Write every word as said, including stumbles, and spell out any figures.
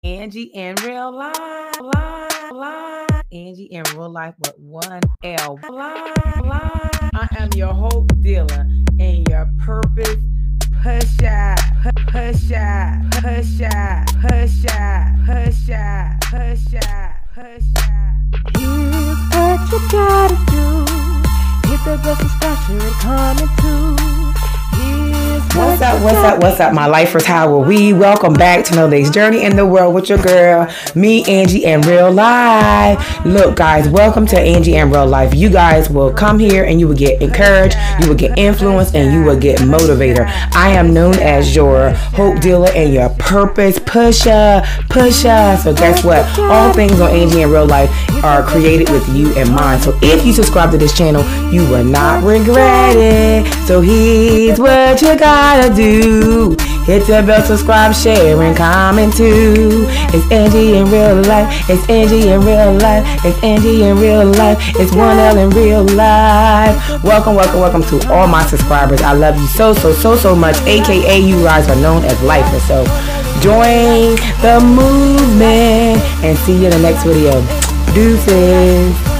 Angie in real life, life, life. Angie in real life with one L. Life, life. I am your hope dealer and your purpose pusher, pusher, pusher, pusher, pusher, pusher, pusher. Here's what you gotta do. Hit the bell, subscribe, and comment too. What's up, what's up, what's up, my lifers? How are we? Welcome back to another day's journey in the world with your girl, me, Angie, in real life. Look, guys, welcome to Angie in real life. You guys will come here and you will get encouraged, you will get influenced, and you will get motivator. I am known as your hope dealer and your purpose pusher, pusher. So guess what? All things on Angie in real life are created with you in mind. So if you subscribe to this channel, you will not regret it. So here's what you gotta do. Hit the bell, subscribe, share, and comment too. It's Angie in real life. It's Angie in real life. It's Angie in real life. It's one L in real life. Welcome, welcome, welcome to all my subscribers. I love you so, so, so, so much. A K A you guys are known as lifers. So join the movement and see you in the next video. Deuces.